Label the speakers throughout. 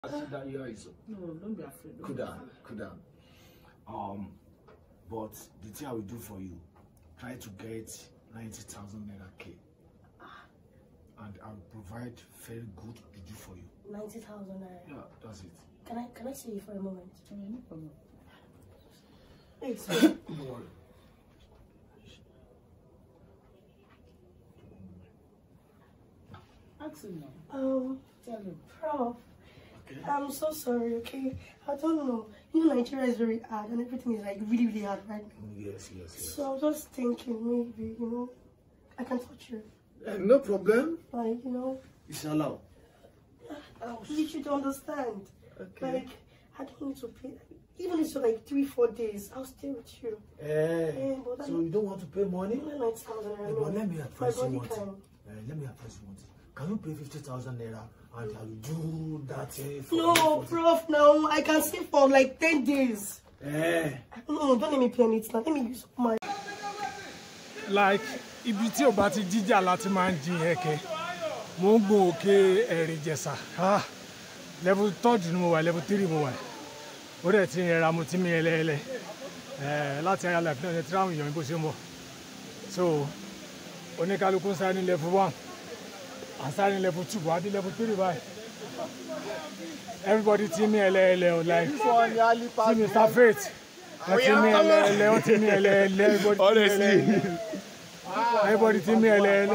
Speaker 1: Sit down here.
Speaker 2: No, don't be afraid.
Speaker 1: Cool down. But the thing I will do for you, try to get 90,000 naira K. And I will provide very good juju for you.
Speaker 3: 90,000 naira.
Speaker 1: Yeah, that's it.
Speaker 3: Can I see you for a moment?
Speaker 2: No problem.
Speaker 3: Wait.
Speaker 1: Don't worry.
Speaker 2: Ask him now.
Speaker 3: Tell him. Prof. Okay. I'm so sorry, okay? I don't know. You know, Nigeria is very hard and everything is like really, really hard right now.
Speaker 1: Yes.
Speaker 3: So I'm just thinking maybe, I can touch you.
Speaker 1: No problem.
Speaker 3: Like,
Speaker 1: It's allowed.
Speaker 3: Please, you don't understand.
Speaker 1: Okay.
Speaker 3: Like, I don't need to pay. Even if it's like 3-4 days, I'll stay with you.
Speaker 1: So you don't want to pay money?
Speaker 3: Only 90,000 naira.
Speaker 1: But let me advise you one thing. Can you pay 50,000 naira and I will do that for
Speaker 3: No, Prof, no. I can save for like 10 days. No, don't let me pay it now. Let me use my...
Speaker 4: Like, ibi tí o bá ti jíjà láti máa ń jin ẹ̀kẹ́. Mo ń gun òkè Ẹ̀rìn-Ìjẹ̀ṣà. Level 3 ni mo wà, level 3 mo wà. Ó dẹ̀ ti rẹra mo ti mi ẹlẹ́ẹ̀lẹ́. Láti Higher Life náà ni tí ráhùn èèyàn bó ṣe ń bọ̀. So, oníkálukú ń sáré ní level 1. I'm starting level 2, but I did level 3 by. Everybody team me LL like team Mr. Faith. Team me LL, team me LL, everybody team me LL.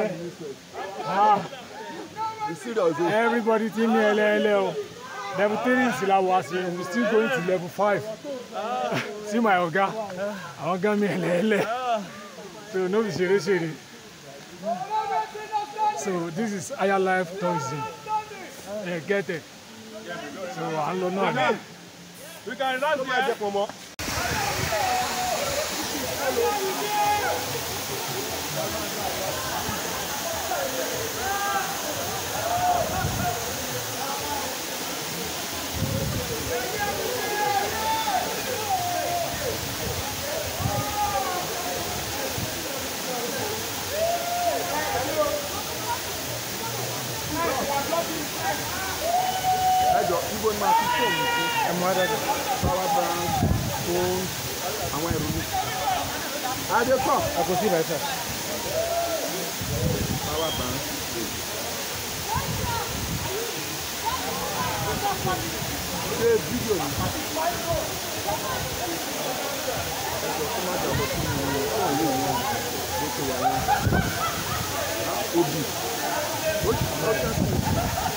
Speaker 4: Everybody team me LL. Level 3 is still we're still going to level 5. See my Oga. I want to me LL. So no be serious. So this is Higher Life tourism. Get it. So I don't know.
Speaker 5: We can run here for more. Ibo ni ma fi phone mi sí. Power bank, phone, àwọn ẹ̀rọ mi. Adé kọ́.
Speaker 4: I can see myself.
Speaker 5: Power bank. Ṣé fídíò ni? Ẹ̀sọ́ tó máa dàbọ̀ sí mi ní fóònù yìí náà ló ti wà ní. Obì. Ó ti sọ́ọ́ sẹ́kù.